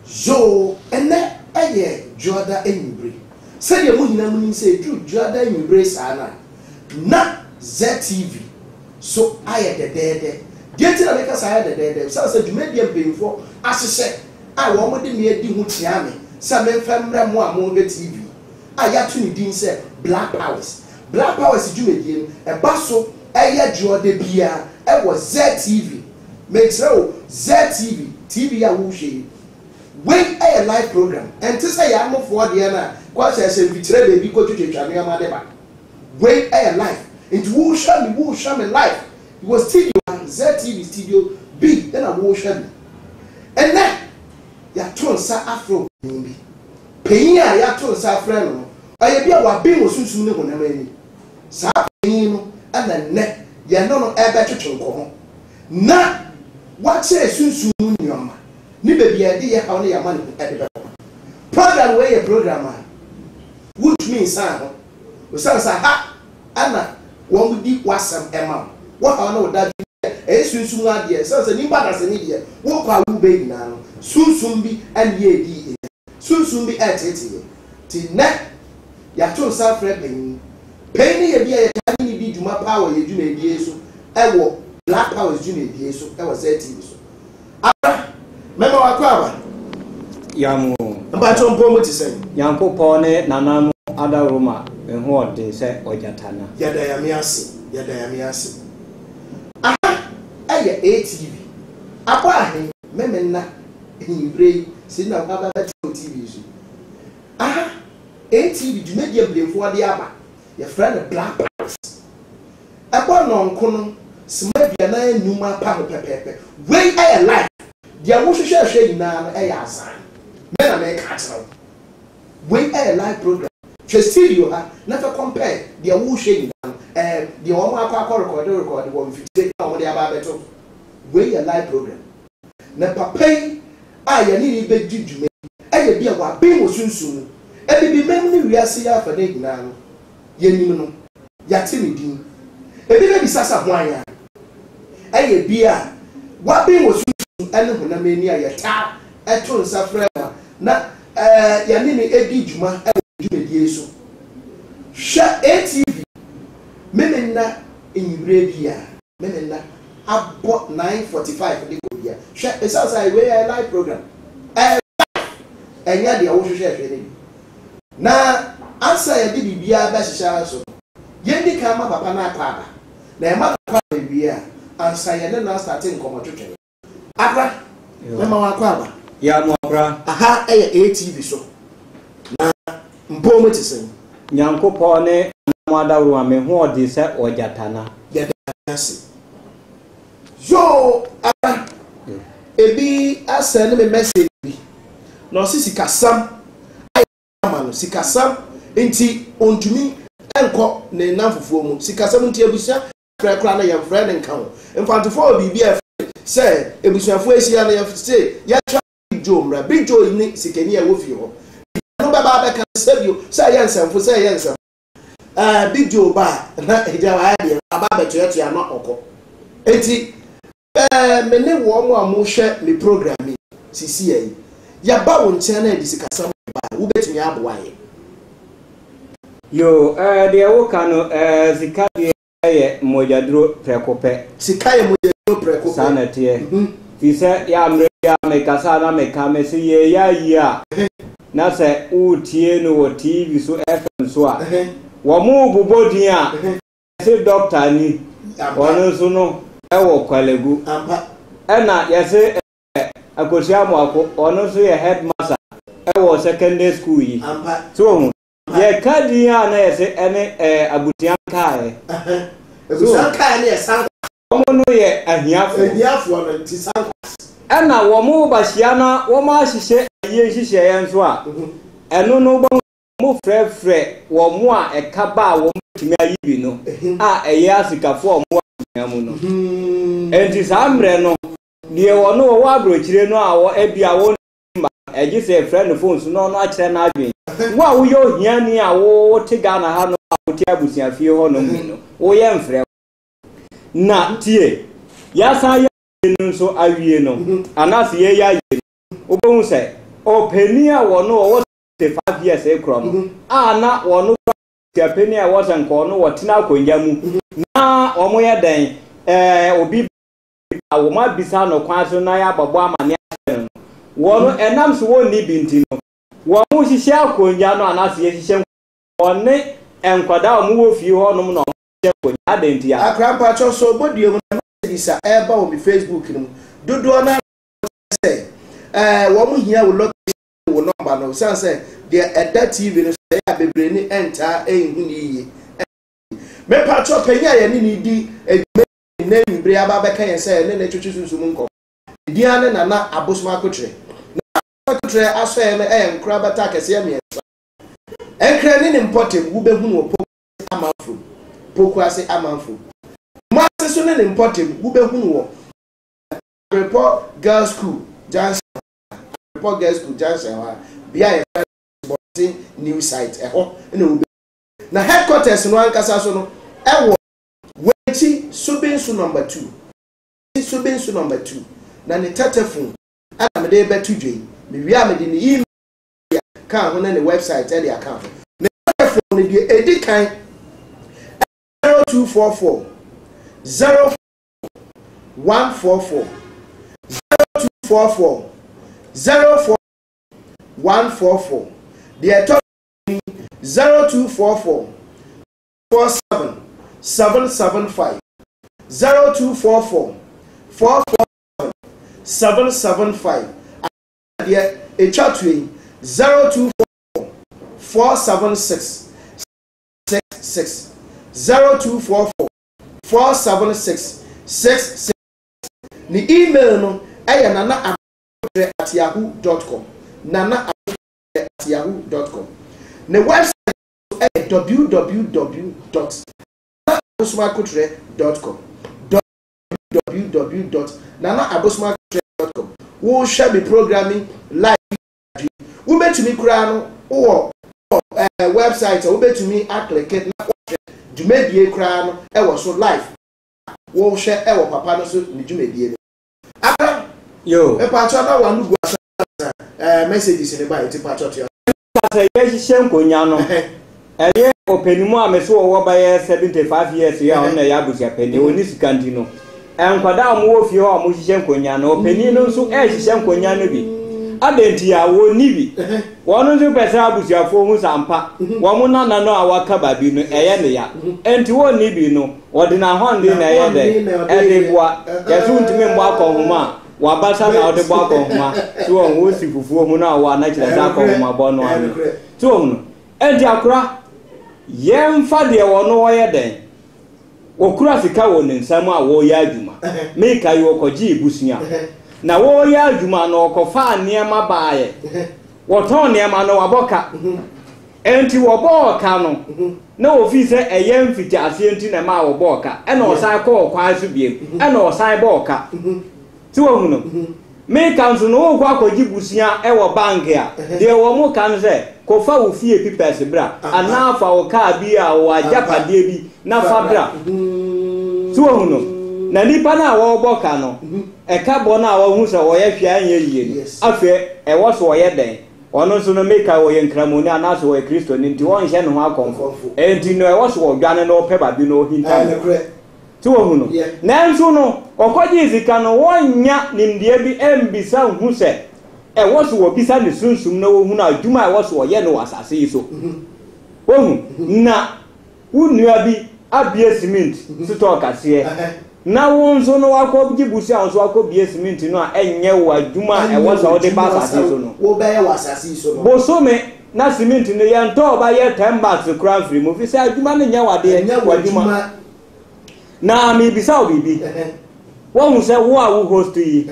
Yo, ene eye Joda Enyubre. Say you muhina munim say true Joda Enyubre sana. Na ZTV. So I had the dead. Get it like I had the dead. So I said you made them paying for as I said. I want me to do Mutiami. Some family more TV. I had to need say Black Powers. Black Powers is doing a basso. I had Joda Bia. I was ZTV. Make so ZTV. TV I will share. When a live program, and to say I'm for the Anna, quite as a betray baby go to Chania. When a live, it will show me live. It was TV ZTV Studio B, then I will show me. And then, ya turn sa Afro, maybe. Paying ya turn sa friend, I be our being was soon when I mean. Sa and the neck, ya no ever to na what says soon yama. Ni baby idea how your money at the program where a programmer, which means we say ha Anna one deep was some amount. What I know that soon idea says a new as an idiot. What are you baby now? Soon be and ye soon be at it. Till neck ya told self repping. Penny a beer can be to my power, you do a so. I walk Black Powers Junior so I was 13 so. Mema wakwaba yamu mbacho mpomo tiseni yanko pone nanamu ada roma enho ode se ojatana yada ya miasi aha aya ATV apa ahe memenna hinbre sina baba TV so aha ATV du media blemfo ade aba your friend Black Powers apa no nkono smabia na enuma pa pepepe wey aya life dia wo hwehwe nyina e ya asan me na me ka tero we a live program che studio ha na fa compare dia wo hwehwe nyina dia wo ma akọ record wo mfite na wo dia ba beto we a live program na papai a ya ni be djujume e ye bia wa be wo sunsun e bi mem ni wiase ya fa na nyina no ye nim no ya ti ni din e bi na bi sasa ho anya e ye bia wa be wo and when many are yata at all suffer na yanini edi juma e so sha ATV menena inbrebia menena about 9:45 de go bia sha esasa we live program enya de wo hwehwe na answer ya de bibia ba hihya so yendi ka ma papa na akwa na e ma papa bibia answer ya na starting komotwetwe Abra, mema wakwaba. Ya mwabra. Aha, ATV so. Na mpomo tisen. Nyankopo ne mwada ruwa me ho odi se ojatana. Yadasi. Yo, abra. Ebi asene me message bi. No si sikasam. Ayamano sikasam enti ontumi enko ne namfufuo mu. Sikasam nti abusia kra na yam friend nkan. Mfantofo bibia say ebusuafo esia na say ya twa Big Joe ni sikeni e wo fi ho no baba be kan sabio say ya nsamfo say ya nsam Big Joe ba na eja wa ade baba be to ya na okọ enti me ne wo mo amohwe me program sisi yi ya ba won chen na edi sikasam ba wo betimi aboaye yo de wo kanu zikadi ye mojadro prekope sikaye mojadro prekope sanete fise ya mre ya mekasa na mekame si ye ya ya na se utie no wo TV so FM so a wo mu bobodin a se doctor ni wono so no e wo kwalegu e na ye se akosia mo ako wono so ye headmaster e wo secondary school yi so ye kadi ya na ye se ene abutian kae ebusan kae ne san omo no ye ahiafo no ti san ena wo mu bahia na wo ma hihye aye hihye ye nso a eno no bo mu frefre wo mu a ekaba wo mutimi ayi bi no a eye asikafo wo mu amu no enti samre no die wo no wo abrochire no a wo ebia wo ma eji se friend phone so no akire na adwen wo a wo yo hia ni a wo tiga na ha no a wo ti abusia fie ho no mu no wo ye mfre na tie ya sa nso awie no anase ye ya ye obohu se openia wono wo 5 years ekro no na wono openia wo sanko no wotina akonja mu na omo ye den obi awoma bisa no kwan so na ya babo amane no wono enam so woni binti no womo hihye akonja no anase ye hihye wonne enkwada omo wo fie ho no no hihye akonja adenti ya akrampa cho so bodie mu na bisa eba o mi Facebook no dodo na say womo hia wo location wo number no say the Edda TV no say abebre ni enter ehun niye me patcho penya ye ni di na nbre aba beka ye say ne na twetwe sunsun nko dia ne na abosoma kotre na kotre aso ye na nkura bata kese ye me enkra ni important wo behun wo amanfo poku ase amanfo ma ase so ne important wo behun wo report girls school Johnson report girls school Johnson wa bia new site na headquarters no ankasa so no ewo wechi Subinsu number 2 na ne telephone ana me de betu dwe me wi am de ne email ka ho na ne website e de account ne telephone ne de edikan 0244 0144 0244 04144 the top 0244 47 775 0244 447 775 the chatway 0244 476 66 0244 476 66 the email no aya nana@yahoo.com nana@yahoo.com the website is www.nanaabosmakotre.com www.nanaabosmakotre.com we shall be programming live we bet to me kra no website we bet to me click na djumedie kra no e wo so live we share e wo papa no so ni djumedie aka yo e pa cho na wanu go messages in the Bible to patch out your hihye nkonya no eye openimu ameso wo ba ye 75 years ya on na ya busia peni oni sikanti no enkwada mo wo fie ho mo hihye nkonya no openi no nso hihye nkonya no bi adenti ya wo ni bi wono nso pese abusiafo hu sampa wo mo nana no awaka babi no eye ne ya enti wo ni bi no wode na honde na eye de edebua yesu ntimi mbo akonhoma wabasa na ode bwa akonhoma so won wo si fufuo mu na wa na kire za akonhoma bo no anu so no enti akura yemfa de wono wo ye den okura sika wo ne nsam a wo ya adwuma meka yi okoji ibusunya na wo ya adwuma no okofa niema baaye woton niema no waboka enti woboka no na ofise eyem fiti ase enti na ma woboka e na osan ko kwa asubiem e na osan boka ti wo hunu meka nso no wo kwa akoji busunya e wo bank a de wo mo kan se kofa wo fie pipes bra ana fa wo ka bi a wo ajapade bi na fa bra ti wo hunu na nipa na wo boka no e ka bo na wo hu se wo ye hwea anye yie afa e wo so wo ye den ono so no meka wo ye nkramoni ana so wo Kristo ni nti won hye no ho akonfo enti no e wo so wo dwane no pe ba bi no hinta ti wo hu no na nso no okoji izika no wonya nimdie bi embisa hu se e wo so wo bisa ne sunsum na wo hu na adwuma e wo so wo ye no asase yi so wo hu na unua bi abie cement sito kase na wonso no wakobi busia onso wakobi cement no a enye wo adwuma e wo so wo de ba asase so no wo be ye wasase so no bosome na cement no ye nto ba ye 10 bags kran free mo fi se adwuma no nya wade adwuma na mi bisa obibi won se wo a wo host yi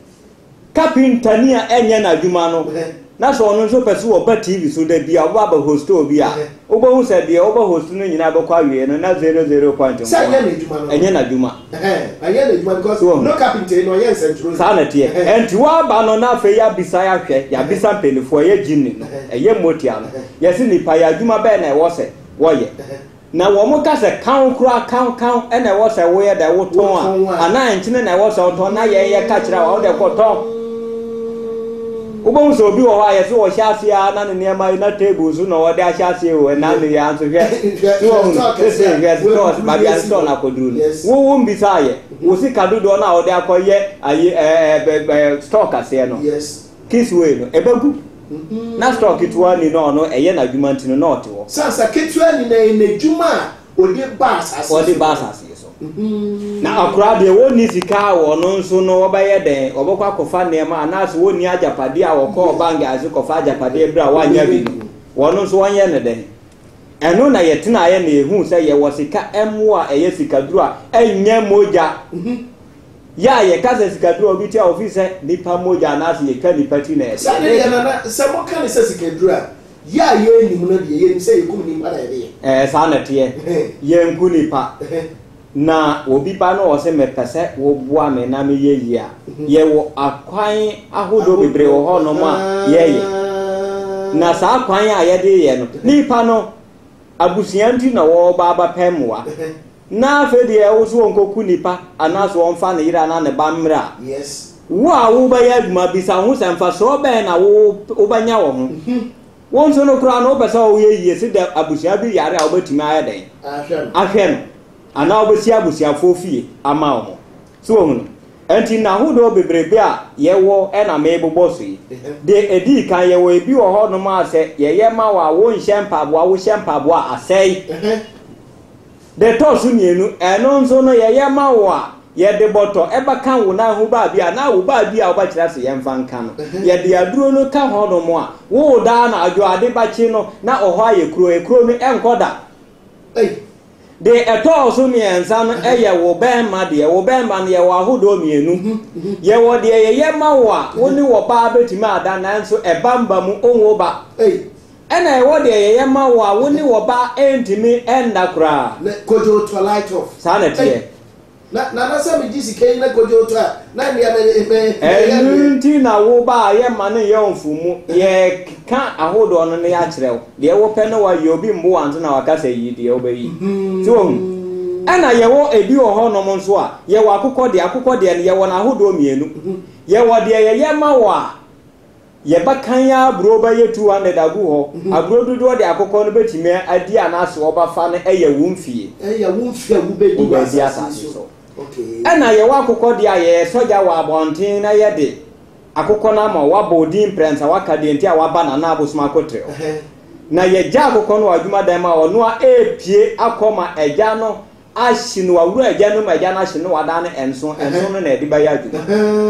carpenter ni a enye na adwuma no na so ono so pese wo ba TV so da bia wo ba host obi a wo ba hu se bia wo ba host no nyina be kwa wie no na 00 point say enye na adwuma no enye na adwuma enye na adwuma because no carpenter no yen central sanete enti wa ba no na fe ya bisa ya hwe ya bisa penifo ye gini no eye motia no yesi nipa ya adwuma be na e wo se wo ye na wo mo ka se kan e na wo se wo ye da wo ton a ana enchine na wo se wo ton na ye ka kira wo de ko ton Ubon so bi wo aye so wo hyase a na ne nema na table so na wo de ahyase o na ne ya so hwe so yes ba bia store na koduru wo mbisa aye wo sika dodo na wo de akoye aye stock ase no yes kiss way no ebagu na stock itwa ni no eye na adwuma ntino na ote wo sansa ketwa ni na adwuma odi bas ase so na akura de woni sika wo no nso no obaye den obokwa kofa nema anaso woni ajapade a wokọ bank azu kofa ajapade bra wanya bi wono nso wanye ne den eno na yetena aye na ehu se ye wo sika emu a eye sika duru a enye moja ya ye kaza sika duru obi tia office nipa moja anaso ye ka nipa ti na sane ya na se mo kan se sika duru a ya ye ni mu na de ye ni se ye kum ni para ye sana tie ye nku nipa na obi ba no ose mepese wo bua me na me yeyi a ye wo akwan ahodo bebre wo ho no ma yeye na sa akwan a ye de ye no nipa no abusianti na wo ba pemwa na fe de wo so nkoku nipa anaso won fa ne yira na ne ba mra yes wo a wo ba ya aduma bisa ho semfa so be na wo banya wo ho won so no kura no pese wo yeyi se de abusia bi yare a wo batimi aye den ahwe no ana obesia busia fofie ama omo so ohun enti na hodo bebrebe a yewo na mebobọ so yi de edi kan yewo ebi wo ho no ma se yeye ma wa wo nhempabo a wo hempabo a asei de to so nienu eno nso no yeye ma wa ye de boto eba kan wo na hu ba bia na wo ba bia wo ba kira se ye mfa nka no ye de aduro no ka ho no mo a wo da na adwo ade ba chi no na oho aye kuro no enkoda de eto so miensa no eye wo ben ma de wo ben ma ne wo ahodo mienu ye wo de ye ma wo a woni wo ba betimi ada nanso ebamba mu onwo ba ena ye wo de ye ma wo a woni wo ba entimi enda kra kojo to light off sanete na se mi jisi kai na kojo to na ndia me enti na wo ba ye ma ne ye onfumu ye ka ahodo no ne ya kirew de wo pe no wa ye obi mbo wanzo na wakasa yi de wo ba yi so ana ye wo ebi wo ho no mo nso a ye wo akukọ de ne ye wo na ahodo mienu ye wo de ye ma wo a ye ba kan ya bro ba ye 200 agu ho abro dodo de akukọ no betime adi anaso oba fa ne eye wumfie agu be di ba so okay ana ye wo akukọ de aye soja wa abontin na ye de akukọ na ma wa bodin prensa waka de ntia wa ba na abosuma kotre na ye ja akukọ no adwuma dan ma ono a epie akoma eja no ahinu awura eja no ma eja na ahinu wada ne enso no na edi ba ya adwuma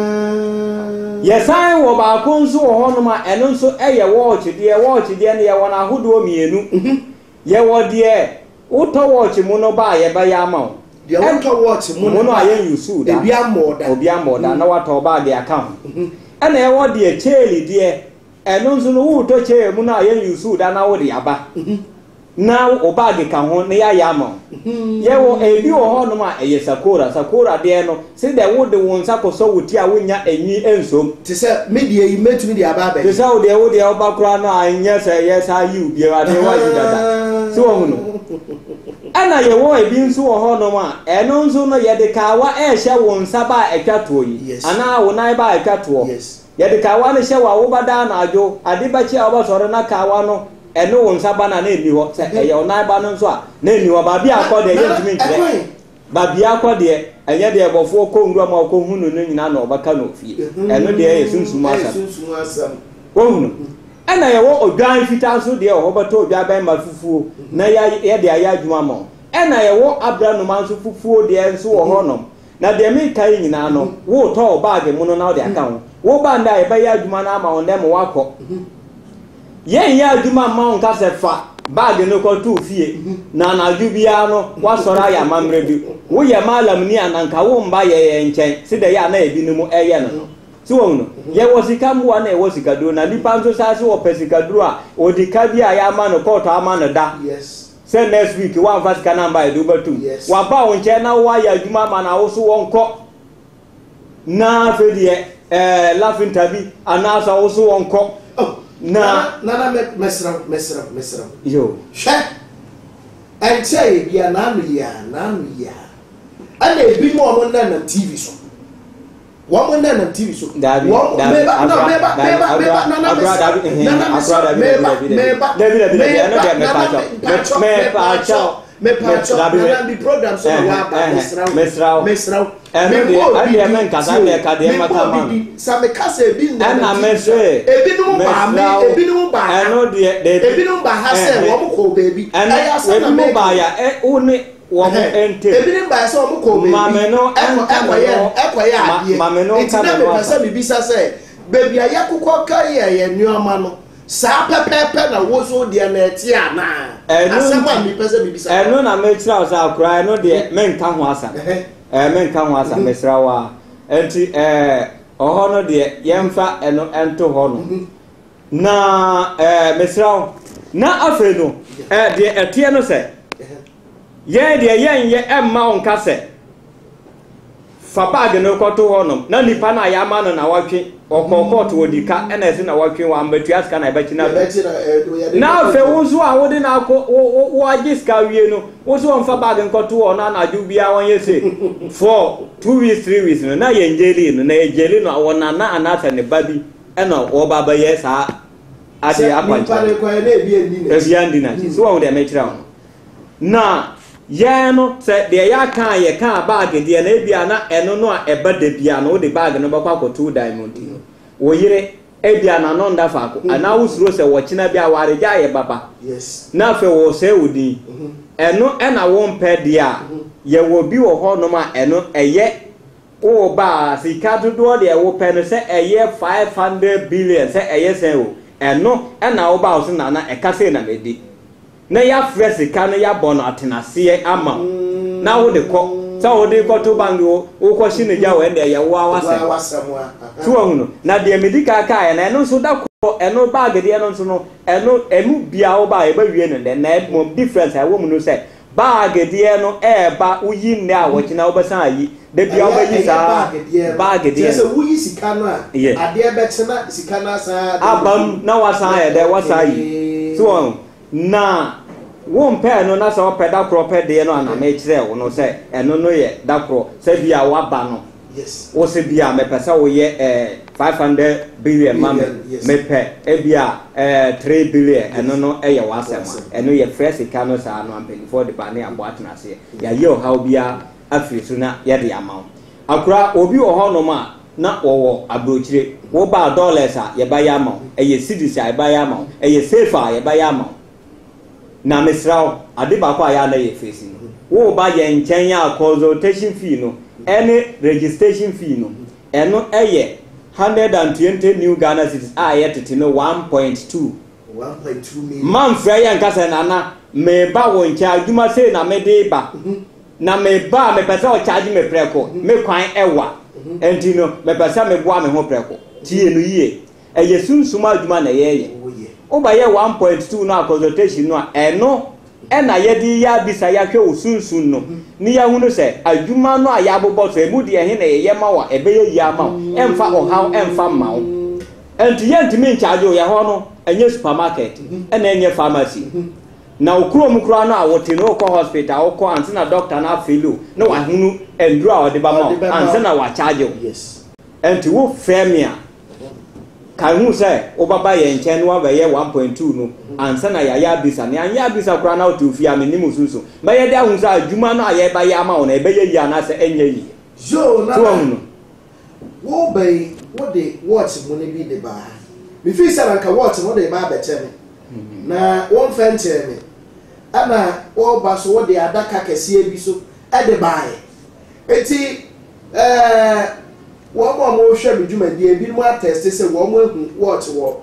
ye san wo ba ko nso wo hono ma eno nso eye watch de ne ye wona ahodo mienu ye wo de uto watch mu no ba ye ba ya ma de uto watch mu no aye yusu da obi amoda na wato ba de account ana ye wo de cheli de eno nso no uto che mu na aye yusu da na wo de aba na obage ka ho ne ya ma ye wo ebi wo ho no ma eye sakora de no se de wo de won sakoso wuti a wonya enyi ensom ti se media yi metumi de aba ba ti se wo de oba kura no anya se ye sa yi ubi wa de wa dada so wo no ana ye wo ebi nso wo ho no ma eno nso no ye de ka wa e hye won saba etwato yi ana wo nai ba etwato ye de ka wa ne hye wa wo bada na ajo ade ba chi a wo sore na ka wa no eno won saba na eni ho se eye onai ba no nso a na eni ho ba bia akọ de ye ntimi nkire ba bia akọ de enye de ebofo ko nwura ma ko hunu no nyina na obaka no fie eno de ye sunsumu asam wo hunu ana ye wo odwan fita so de ho bato odwa ban ma fufuo na ye de aya adwuma mo ana ye wo abra no man so fufuo de enso wo ho no na de mi kai nyina no wo to bag mu no na wo de aka ho wo ba nda ye ba ya adwuma na ma on dem wakọ ye ya adwuma ma on ka se fa bag no ko tu fie na na adwubia no wa sora ya mamre bi wo ye malam ni ananka wo mba ye nchen se de ya na ebi no mu eye no so no ye wo sika mu na e wo sika do na lipa nso sa se wo pesika duro a odika bi a ya ma no ko to ama no da yes say next week one first can number do batu wa ba won che na wa ya adwuma ma na wo so won ko na fe de laughing tabi ana so wo so won ko na mesra yo she and say bia na no ya ana ebi mo na TV so One man on TV so. Dabi. Ebinim ba se omo ko baby mameno ekoya me pesa me bisa se baby ayakukọ kai ye nuoma no sa pepepe na woso de na eti ana asema me pesa me bisa eno na me tira osa akura eno de menka ho asa menka ho asa mesra wa enti oho no de yemfa eno ento ho no na mesra na afa no de etie no se ye de ye emma onka se fa bag no kwoto honom na nipa na ya ma no na watwe okokot wodika na ese na watwe wa mbatu aska na ebachi na fe wuzu a wode na wo agiska wie no wuzu on fa bag nkwoto ho na na ju bia won yese for 2 weeks 3 weeks no na ye njeli no na ejeli no wona na anata ne babi na wo baba ye sa ade akwancha ebi andi na so wo de mechira no na ye no se de ya kan ye kan bag de na ebia na eno no a eba de bia no de bag no bakwa ko 2 diamond no wo yire ebia na no nda fa ko ana usuro se wo kina bia ware ja ye baba yes na fe wo se wodi eno na wo mpe dia ye wo bi wo ho no ma eno eye wo ba sika dodo de wo pe no se eye 500 billion se eye se wo eno na wo ba wo se na ekase na medi na ya fresh kan ya bono atenase ama na wo de ko sa wo de ko to bango wo ko shine ja we de ya wo awase so hunu na de medical ka na eno so da ko eno bag de eno so no enu bia wo ba e ba wie no de na mo difference I wo mu no say bag de eno ba uyi ne a wo kina wo ba san ayi de bia wo ba yi sa bag de so wo yi sika no a ade e be tena sika na sa abam na wasan ya de wasa yi so na won pe no na so pe da kro pe de no ana me kire wo no se eno no ye da kro se bia wa ba no yes wo se bia me pesa wo ye 500 billion mam me pe e bia 3 billion eno no e ye wa sema eno ye fresh ka no sa no ampeni for the bane abo atena se ya ye o ha bia afiri so na ye de ama akura obi wo ho no ma na wo abrochire wo ba dollars a ye ba ya ma e ye cedis a ye ba ya ma e ye safe a ye ba ya ma na mesrao ade ba kwa ya na ye face no wo ba ye nchen ya consultation fee no any registration fee no eno eye 120 new Ghana cedis a ye tete no 1.2 million man fra ya nkasa na me ba wo ncha adwuma sei na me de ba na me ba me pesa o charge me preko me kwan ewa enti no me pesa me boa me ho preko tie no yie eye sunsuma adwuma na ye oba ye 1.2 no consultation no eno na ye di ya bisa ya hwe osunsun no ni ya hunu se adwuma no aya bobo so emu de he na ye ma wa ebe ye ya ma emfa ohaw emfa ma wo enti ye ntimi charge o ya ho no enye supermarket enye pharmacy na okuro mukuro no awote no ko hospital ko anse na doctor na felu no wa hunu enduro a ode ba ma anse na wa charge yes enti wo femia kan hu say obaba ye nchen no ba ye 1.2 no ansa na ya bisa ne anya bisa kura na otufi amenimu susu ba ye de ahun say adwuma no aye ba ye ama wona e be ye ya na say enye yi jo na wo bay wo de watch mo ne bi de ba mi fi say na watch mo de ba be cheme na won fan cheme ana wo ba so wo de adaka kese bi so e de ba ye eti wo mo hwe dwumadi e bi mo attest say wo mo hu watch wo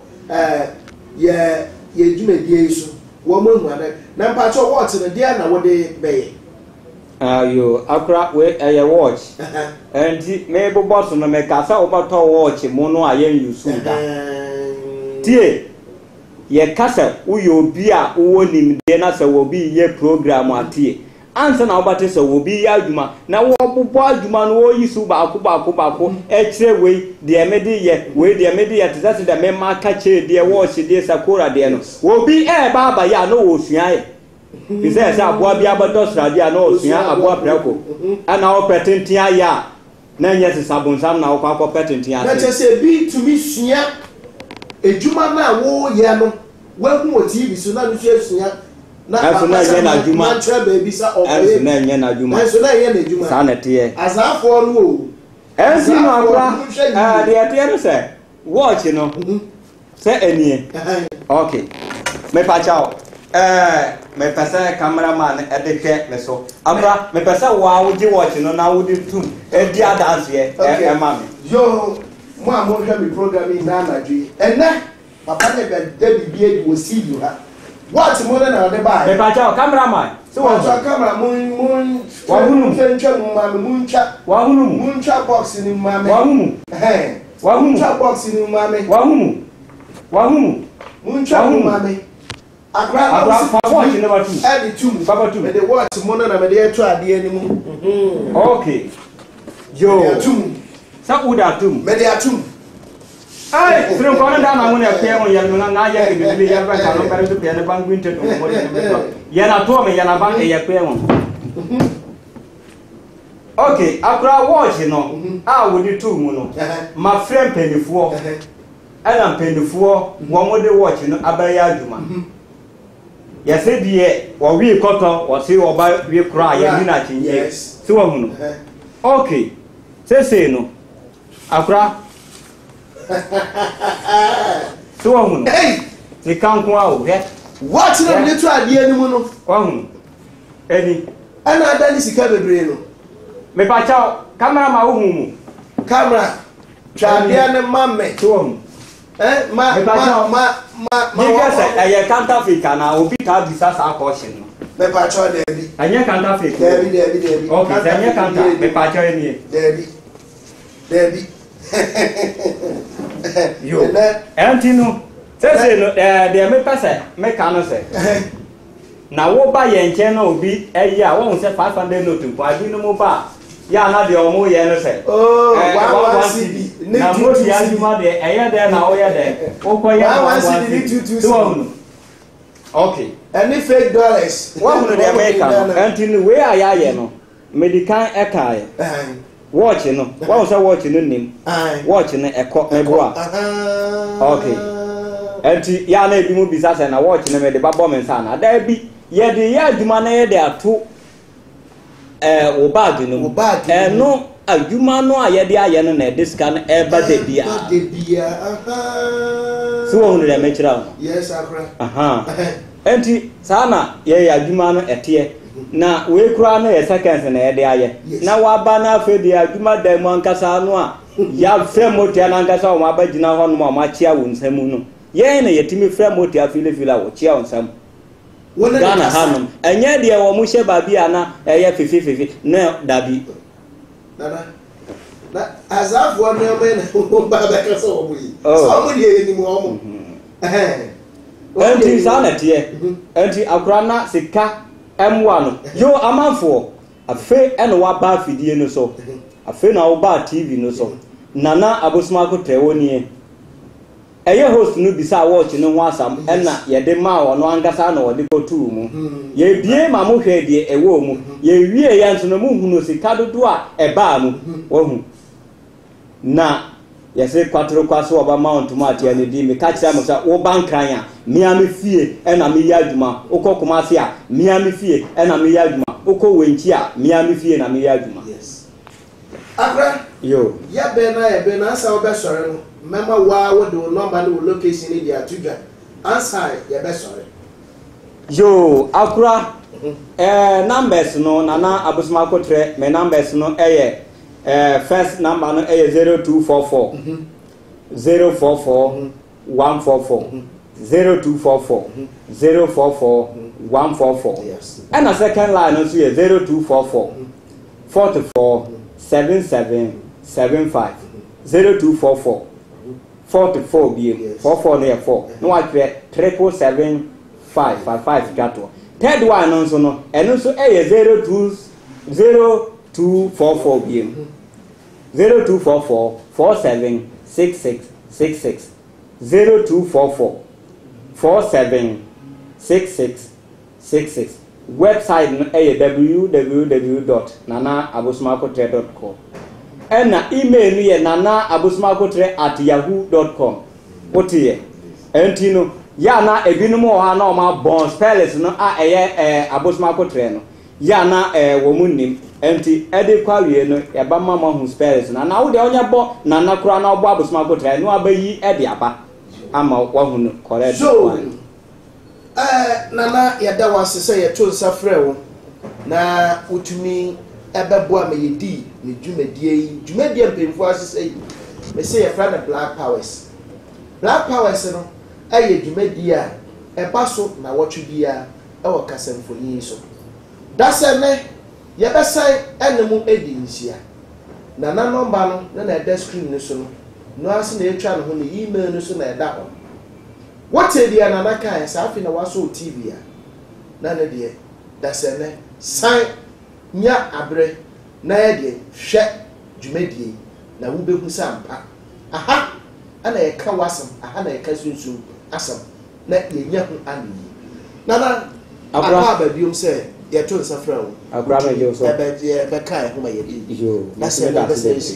ye dwumadi so wo mo hu na mpa cho watch no dia na wo de be ayo akura we ye watch and me bo boss no me ka sa obato watch mo no ayen yusu da tie ye kasa uyo obi a wo nim de na sa wo bi ye program atie ansa na obate se wo bi ya adwuma na wo bobo adwuma no wo yisu baako e kire we de emedi ye we de emedi ye tizase de me maka che de wo chi de sakora de no wo bi baba ya no wo sua ye bi se aboa bi abato srade a no wo sua aboa preko ana wo pretentia ya na nyɛ sisabonsam na wokɔ akɔ petintin ase na kyɛ sɛ bi tumi sua edwuma na wo yɛ no wahu wɔ TV so na no so asua na ɛso na nyɛ na adwuma na kyerɛ baabi sa ɛso na nyɛ na adwuma ɛso na nyɛ na adwuma saa na teɛ asafoɔ no o ɛnsi no akora deɛ teɛ no sɛ watch no sɛ anie okay mepakyɛw mepɛ sɛ cameraman ɛde hwɛ me so akora mepɛ sɛ waa wogye watch no na wode tum adi adanseɛ ɛma me yo mo a mohwɛ me program yi na anadwo yi ɛnɛ papa ne bɛda biribi adi wɔ studio ha watch mo ne na ɔde baa mepakyɛw cameraman sɛ wɔtɔ camera mun ntwa mu ma me mun twa box ni ma me mun twa box ni ma me mun twa mu ma me akra watch ne ba tu adi tum baba tu me de watch mo na me de eto ade ani mu okay yo tum sa uda tum me de atum ai sirun ko na na mun ya pe mun ya na ya ke bi ya ba ka no ba tu pe na bangu inte to mo ya na to me ya na ban ya pe mun okay akra watch no a wo di tum no ma frame penifuo ana penifuo wo mo de watch no abaya aduma yɛsɛ deɛ wɔwie kɔtɔ wɔse wɔba wie kora a yɛni no akyɛnyɛ sɛ wahu no okay sɛsei no akora sɛ wahu no sika nko a wo hwɛ watch na mede to adeɛ no mu no wahu no ɛni ɛna ada ne sika bebree no mepakyɛw kamera ma wohu mu camera twa adeɛ ne ma me sɛ wahu Because I counterfeit na obi ta bisa sa caution no. Me pacho Debbie. Anya counterfeit. Debbie. Okay, say anya counter. Me pacho eni. Debbie. Yo. Enti no. Say no de me pese me ka no say. Na wo ba ye nche na obi eyi a wo say 500 note nko abi no mo ba. Ya na de omo ye no say. Oh, 1 na mo di aduma de eye de na o ye de o ko ye 1 okay any fake dollars what would the American until we are ya no medical ekai watch no what was watch no nim watch no ekọ eboa okay enti ya na ebi mu bisa say na watch no me de babo men sa na da bi ye de ya aduma na ye de ato wo bag no no adwuma no a ye de aye no na de sika no eba de bia so won de me kira yes akra enti sana ye adwuma no ete na we kura no ye seconds na ye de aye na wa ba na afa de adwuma da mu ankasa no a ya frɛ motia na ankasa o ma ba gina ho no ma chia wo nsam no ye na yetimi frɛ motia fila wo chia wo nsam Ghana hanum enye de wo mu hye ba bia na eye fifi na dabi na azafo na me na ba ba ka so mo yi so mo de ni mo mo enti sana tie enti akura na sika M1 no yo amanfo afe ene wa ba fidie no so afe na wo ba TV no so nana abosuma ko tewoni eye host no bisa watch no ho asam ena ye de ma wo no angasa na wo de ko tu mu ye bie ma mo hwe de ewo mu ye wie ye nso no mu hu no sika dodo a eba mu wo hu na yese kwatro kwaso oba mount mu atia ne di me ka kira mo sa wo bankran a mia me fie ena me ya adwuma ukokoma se a mia me fie ena me ya adwuma uko wenchi a mia me fie na me ya adwuma yes akra yo ya be na asa wo be sore no mema wa wo do number no location ni dia tuja answer ya be sore yo akra numbers no nana abusuma kotre me numbers no first number no 0244 044 144 0244 044 144 yes and a second line also 0244 44 77 75 0244 44 BM 44 near 4 no I create 775 gato third one also no and also 0244 BM 0244 47 66 66 0244 47 66 66 website no www.nanaabosmakotre.com ena email no ye nana@abosumakotre@yahoo.com wotiye entino ya na ebinom o ha na o ma bon spells no a eye abosumakotre no ya na wo munim enti ede kwawie no e ba mama hu spells na wo de onye bo nana kura na obo abosumakotre no abayi ede aba ama wo hu no correct so nana yada wasese ye to nsa frɛ wo na utumi ebebo ameyedi ne dwumadie mpemfo asese yi me say ye friend Black Powers no aye dwumadie a eba so na wotwe bia e wo kasamfoni so dasene ye besan enemu edi nsia nana number no na eda screen no so no ase na etwa no ho ne email no so na eda ho wote dia nana kan sa afi na waso TV a na ne de dasene san nya abre na ye de hwe dwumadie na wo behu sampa aha ana ye ka wasam aha na ye ka sunsun asam na ye nya hu ani nana abra ba biom se ye to nsa fra wo abra ba yo so be kai ho ma ye di yo na se be se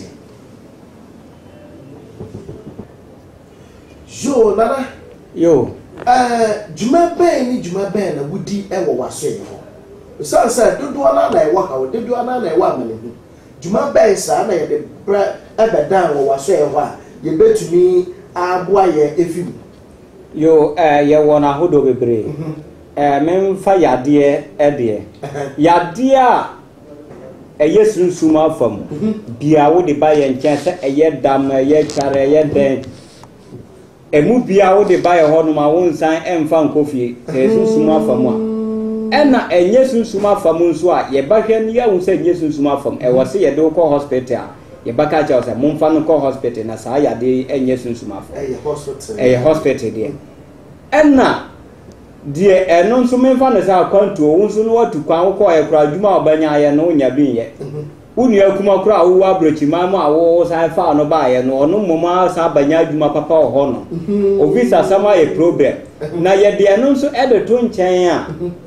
yo nana yo dwuma ben na wudi e wo waso ye ho so say dodo ana na e wo ha wo dodo ana na e wo amane hu dwuma ben sa na ye de bra ebe dan wo waso ye ho a ye betumi aboa ye efim yo ye wona hodo bebre memfa yade yade a eye sunsun afam bia wo de ba ye nchen se eye dam eye chare eye den emu bia wo de ba ye hono ma wo nsan emfa nkofie sunsun afam a ena enye sunsun afam nso a ye ba hwe ne ya wo se enye sunsun afam e wo se ye de ko hospital ye ba ka cha se momfa no ko hospital na sa yade enye sunsun afam eye hospital de ena die eno nso memfa ne sa kwanto wo nso no watu kwan wo ko ye kura dwuma obanya ye no nya bin ye unu akuma kura wo abrochi mamu a wo sa fa no ba ye no ono moma sa banya dwuma papa wo ho no ovisa sama ye problem na ye de eno nso ede to nchen a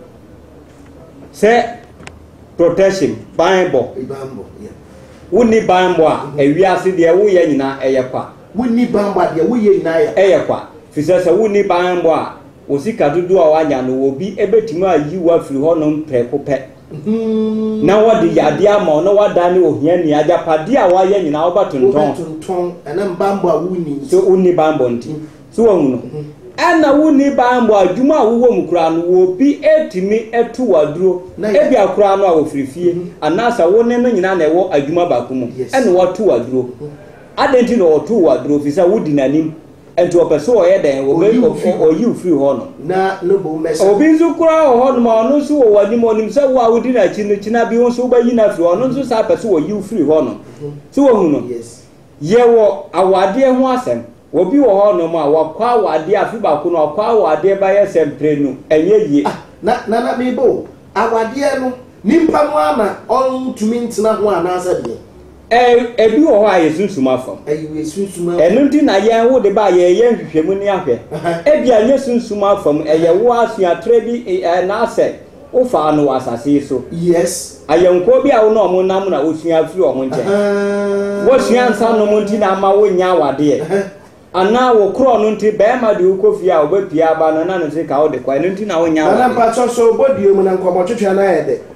se protection bible woni bible a ewiase de wo ye nyina eye kwa woni bible de wo ye nyina eye kwa fisese woni bible a osika dudu a wanya no obi ebetimi ayi wa firi ho no mprekopɛ na wadi yade ama no wada ne ohia ni ajapade a waye nyina wo batonton ena mbambo a wuni so uni bambo nti so wonu no ana wuni bambo adwuma wo mkura no obi etimi etu waduro ebi akura no a wo firifie anasa woni no nyina na ewo adwuma ba kumu ena watu waduro adenti no watu waduro fisa wudi nanim ento opeso oye den oyi free ho no na no bo mesa obi nzu kura ho no ma no so wo wani mo nim se wo awudi na chi no china bi nso ba yi na free ho no nso sa peso oyi free ho no so wo hu no yes ye wo awade ho asem obi wo ho no ma wakwa awade afi ba ko no akwa awade ba ye sempre no enye yi na mebo awade no nimpa mo ama on tumi ntina ho anasa de ebi wo ho aye sunsun afam ayi sunsun enu ndi na ye wo de ba ye nhwehwemu ni ahwe ebi anye sunsun afam eye wo asu atre bi na ase wo fa no asase so yes ayenko bi a wo no mo nam na osua afiri o ho nche wo sua nsa no mo nti na ma wo nya wade ana wo kro no nti be ma de ukofi a obapia ba no na no se ka wo de kwa enu nti na wo nya wade na pa so bodio mu na nkomo twetwe na ye de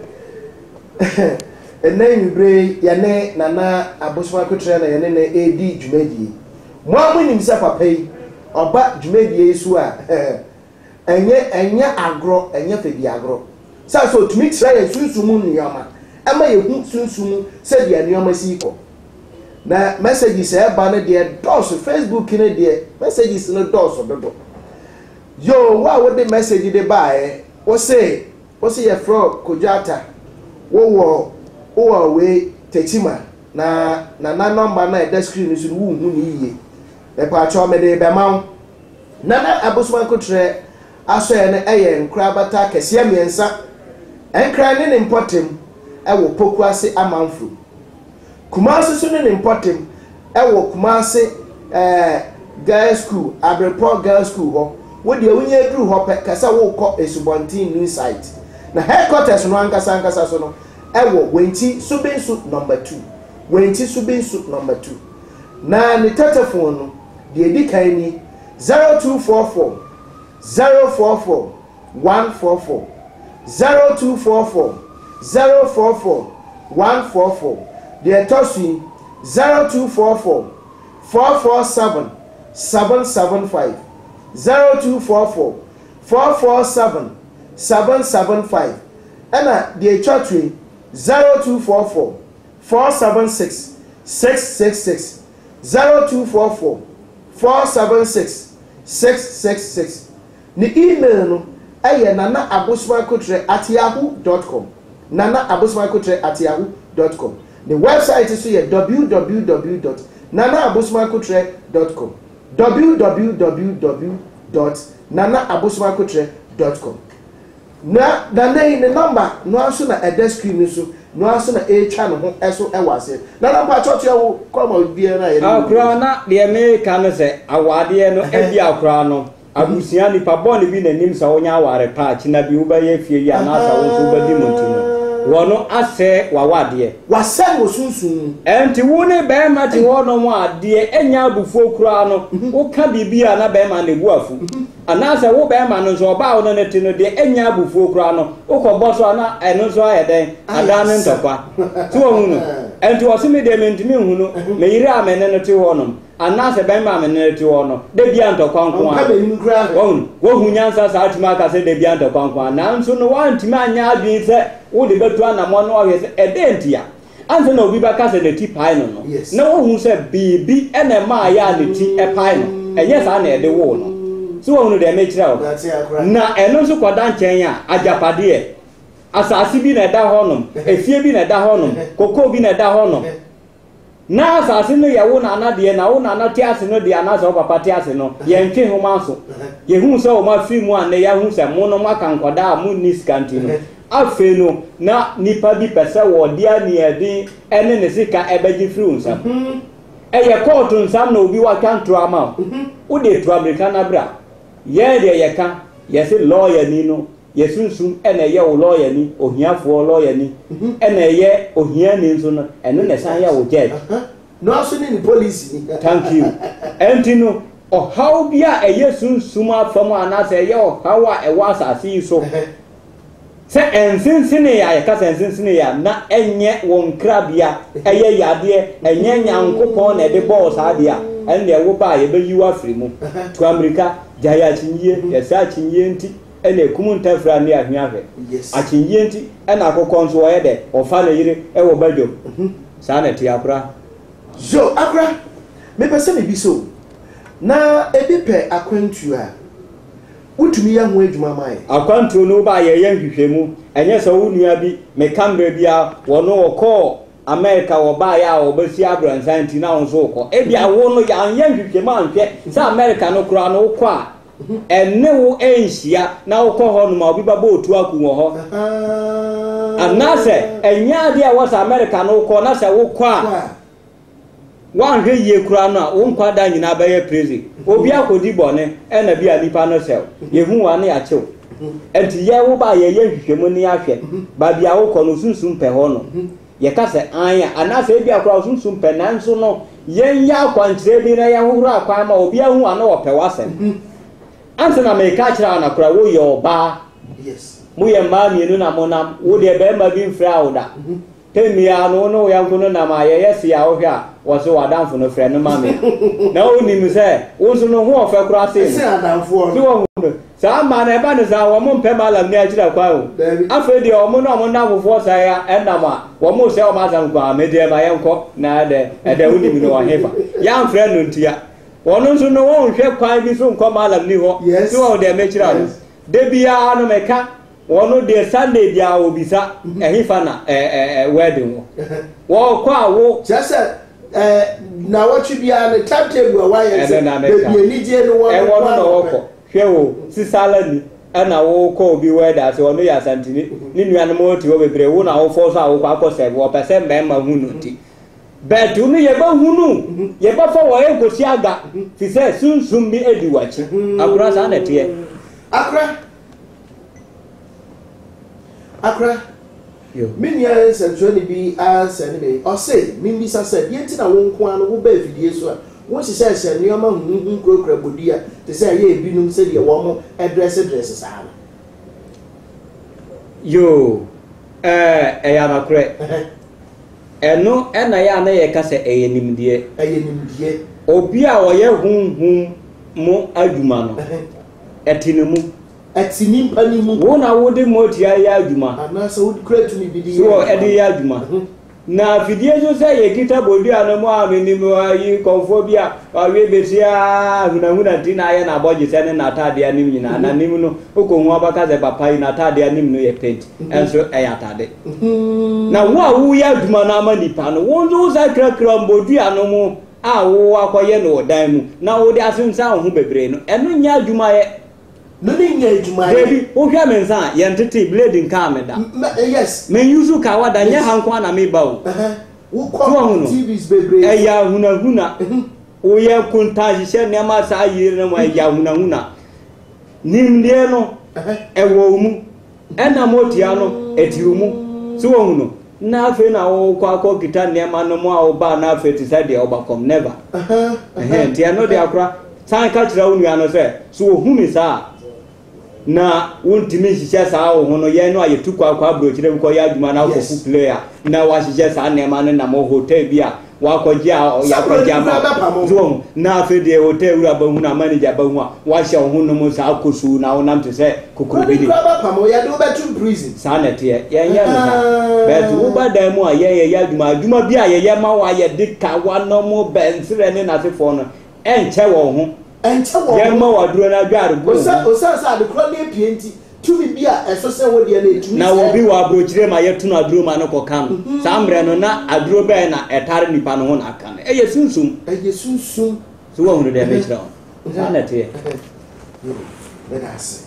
enenbre yane nana abosumakotre na yane na edi dwumadi mo amunim se papa yi oba dwumadi su a enye agro enye fedi agro sa so tumi tira ye sunsumu niyama ama ye hu sunsumu se dia niyama siko na messages e ba na de dos Facebook ne de messages no dos dodo yo wa wo de message de ba wo se ye fro kojata wo we tetima na number na the screen is wu hu ni yiye e pa cho me de be mawo na abosumakotre aso ye ne eye nkra bata kese miensa enkra ne importem e wo pokuase amanfru kumase so ne importem e wo kumase girls school Abreport girls school ho wo de wunye dru ho pe kasa wo ko esubontin new site na headquarters no ankasa so no ewo wenti subensu number 2 wenti so bensu number 2 na ne telephone no de edi kan ni 0244 044 144 0244 044 144 de tosi 0244 447 775 0244 447 775 ana de chotwe 0244 476 666 0244 476 666 ni email no eye nanaabosmakotre@yahoo.com nanaabosmakotre@yahoo.com the website is www.nanaabosmakotre.com www.nanaabosmakotre.com na the number no aso na eda screen so no aso na twa no ho eso ewase na number church yawo koma bia na ye akra na the America no se awade no ebi akra no abusia nipa bone bi na nim sa wonya aware pa chi na bi wo ba ye fie ya na sa wo so ba di montino wono ase wawade wasem osunsun enti wo ne be ma ti wono mo ade enya abufuo kura no wo ka bibia na be ma ne buafu ana se wo be ma no so ba wo no neti no de enya abufuo kura no wo ko boso na eno so ayeden ada ne ntokwa ti wo hu no enti wo so me de mentimi hu no me yire amene no ti wo no ana se be ma amene no ti wo no de bia ntokwa nko wo hu nyansa sa atima ka se de bia ntokwa nko na nso no wa ntimi anya adwin se wo de betu anamo no ohye se edentia anse na obi baka se ne ti pai no na wo hu se bibi ene ma ya ne ti e pai no enye sa na ede wo no so wo hu de me kira o na eno so kwada nchen a ajapade e asasi bi na da honom efie bi na da honom koko bi na da honom na asasi no ye wo na anade na wo na anate ase no de anaza o papa te ase no ye ntwe ho ma so ye hu se o ma fi mu an ya hu se mo no maka nkoda a mu ni skanti no afe no na nipa bi pese wo dia ni edi ene ne sika ebeji free unsa eye court nsam na obi wa kan tro ama wo de tro americana bra ye de ye kan ye se lawyer ni no ye sunsun ene ye wo lawyer ni ohiafo lawyer ni ene ye ohia ni nso no ene ne san ye wo judge no aso ni police ni thank you entino o how bia eye sunsun afam anase ye o how a e wa asasi so se ensinsini ya ye kasa ensinsini ya na enye won krabia eye yade enye nyankopon na de boss ade a ene wo ba ye beyiwa afri mu to America jaya chinye ye sa chinye nti ene kumunta fra ne ahwiahwe achinye nti ena akokon so ye de ofa na yire e wo badwo sa na ti akra so akra me pese me bi so na ebi pe akwantu a utumi ya ho adwuma mai akwantu no ba ye hwehwemu enye so wo nua bi me camera bia wono woko America wo ba ya obasi abransan ti na won so ko e bia wo no ya hwehwemu anhwe sa America no kura no ko a enne wo enhia na wo ko ho no ma obi ba otu aku wo ho anase enya de a wo sa America no ko na se wo ko a wan hwe ye kura no a wo nkwa da nyina ba ye prison obi akodi bone e na bia nipa no sel ye hu wa na ya chew enti ye wo ba ye hwehwemu ni ahwe ba bia wo ko no sunsun pe ho no ye ka se anya anase bia kura sunsun pe nanso no ye nya akwantre bi na ye hohoro akwa ma obi ahu ana wo pe wasem anse na me ka kira na kura wo ye oba yes mu ye ma mienu na monam wo de be ma bi mfra oda temia no ya nkono na ma ye yes ya wo hwa wo so wadanfo no frɛ no ma me na oni mi sɛ wo so no ho ofa kura se se adanfo no wo no sa ma na eba no sa wo mo mpɛ malam ni akira kwa o afa de o mo no mo na fofo sa ya endama wo mo se o ma zan kwa me de ma ye nko na de oni mi no wa hefa ya mfrɛ no ntia wono so no wo hwɛ kwa bi so nko malam ni ho so wo de me kira no de bia no meka wono de Sunday dia obisa ehifa na wedding wo kwa wo just na what you be on the timetable why is the energy no one wono no wo hwe wo sisala ni ana wo ko obi wedding so wono ya santini ni nuanu mo ti wo bebre wo na wo force wo kwa ko se wo pese mbema hunu ti betu ni ye ba hunu ye ba fa wo egosi aga fi se sunsun bi ediwachi akura sa na tie akra Minya sensually be as anyway, or say, Mimi said, yet in a won't one who bear video so. What she says, and your mum who grow crabodia to say, ye, Binum said, your woman addresses. Yo, am correct. And no, and I am a cassa a nim dear, Obia or ye whom more adumano. Etinamu. At Sinim Panimu, one I would emote Yaduma, and also would credit me be so Eddie Yaduma. Now, if you say a guitar will be no more anymore, you conphobia, or we be here, Huna Tina and a body sending Natadia Nimina, and Nimuno, who come over as a papa in Natadia Nimno paint, and so Ayatade. Now, what we have to Manamani Pan, won't those I crack Rambodia no more. Ah, walk a yellow dime. Now, they are soon sound who be brain, and no Yaduma. No, baby, who come inside, Yantity bleeding Carmeda. Yes, may you so coward and Yahankwana me bow. Who come TV's baby? A Yahuna, we have Kuntaji said Yamasa year and my Yahuna. Nim Diano, a woman, and a motiano, et yumu, so nothing. Our Quaco Gitan Yamano Bar Nafet is at the Obacom never. And Tiano de Accra, San Catroniano said, so whom is that? Na won't me just how no ye no aye tuko akwa brochire ko ya aduma na ko player na wa shije sa na ma na mo hotel bia wa ko ja ya ko ja ma zo na fe de hotel ura ba hu na manager ba hu wa sha hu no mo sa akosu na wonam te se kokoro bi ya do betu prison sa na te ye ye na bet wo ba dan mu aye ya aduma bi aye ma wa ye de ka wa no mo bensire ne na se fo no enche wo hu and Yamma wadro na gare go osa the chronic PNT to be bia esose wo de na etu na obi wa brochire ma yetu na aduro ma no kokam sambre no na aduro be na etare nipa no ho na aka no eye sunsum so wo hunu de me kira on na te let us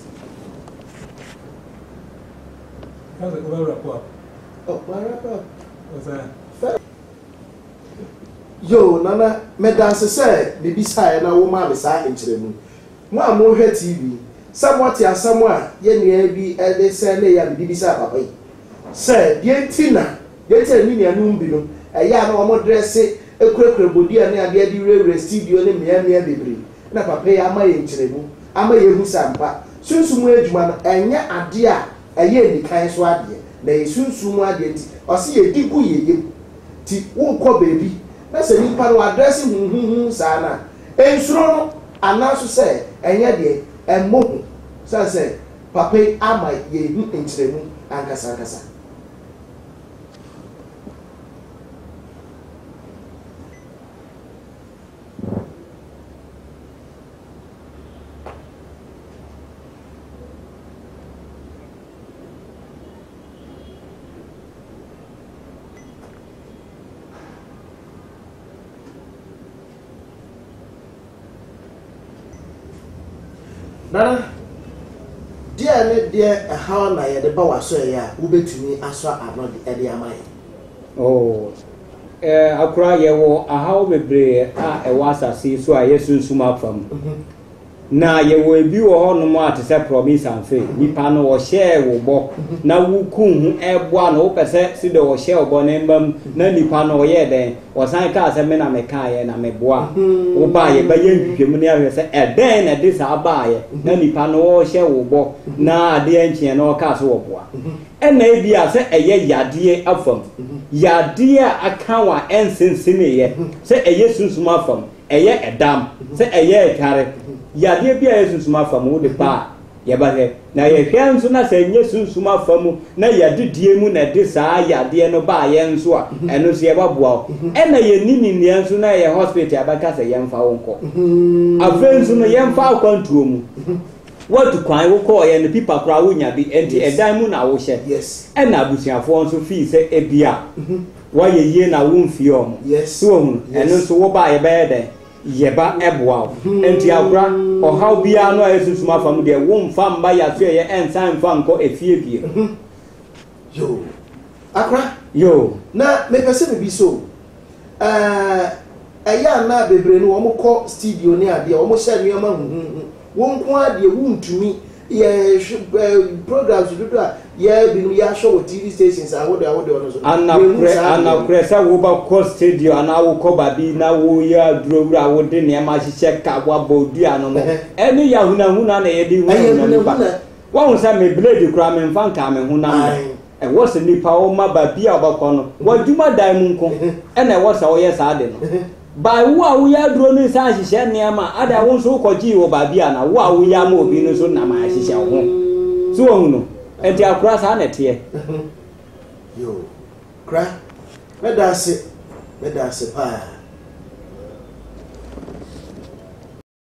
how's it go wrap up what's that yo nana me dance say bibi sai na wo ma be sai enchire mu mo amo hwe TV somewhat ya somewhere ye nua bi e de say na ya bibi sai papa yi say die ntina ye tell ni nua bi no e ya na wo dress ekrekre bodi a na ade di rewre studio ne mia bebre na papa ya ama ye enchire mu ama ye hu sampa sunsumu adwuma no enye ade a eye ni kan so ade na ye sunsumu ade nti o se ye digu ye ti wo ko baby na se ni pa no address sana ensuro no anaso se enye de emmohu se papa ama ye hu enchiremu ankasa Nana, dear, how na ye de ba waso ya ubetumi aso ano de amai. Oh, akura ye wo ahaw bebre a e wasase so a yesunsuma fam. Na ye wo ebi wo hono mo atese promise anfe nipa no wo share wo bo na wu kun hu ebo na wo pese si de wo share obo na mbam na nipa no wo ye den wo san ka se me na me ka ye na me boa wo ba ye ba ye hwehwem ne ahwe se eden na de sa ba ye na nipa no wo share wo bo na ade enchie na wo ka so wo boa ena ebi a se eye yade afam yade aka wa ensensene ye se eye sunsuma afam eye edam se eye ekare yade bia yesunsuma famu de pa ye ba he na ye hwe nso na se nye sunsuma famu na yade die mu na de saa yade no ba ye nso a eno se ye ba boa e na ye nini ne nso na ye hospital abaka se ye mfa wonko afa nso no ye mfa akwantuo mu what kwan wo ko ye ne pipa kra wo nya bi enti edan mu na wo hye yes e na abusuafo nso fi se ebia wa ye ye na wo mfi omo yes so hu eno nso wo ba ye ba den yeba eboa enti akura ohaw bia no ayesusuma fam de wo mfa mba ya so ye ensan mfa nko efie bie yo akura yo na me pese me bi so eya na bebre no wo ko studio ni ade wo hye nneoma wo nko ade wo ntumi programs do a yeah binu ya show TV stations I would on so ana presa wo ba co studio ana wo ko ba bi na wo ya drowura wo de ne ma hihye ka wa bodua no eni ya huna na ye di huna wọ́n sẹ́ mi blade kura mi nfa nka mi ho na ẹ̀ wọ́n sẹ́ nípa wọ́n ma ba bi a ọbẹ̀kọ no wọ́n dwuma dan mu nko ẹ̀na ẹ̀wọ́ sẹ́ ọ̀yẹ́ sáà de no báyìí wo a wòye aduro ní nsá ahyehyẹ nneɛma ada wɔn nso kɔgye wɔ baabi a na wo a wòye ama obi no nso nam ahyehyɛ ho so wɔn no ɛdi akora saa na ɛteɛ. yo kra mɛda ase paa.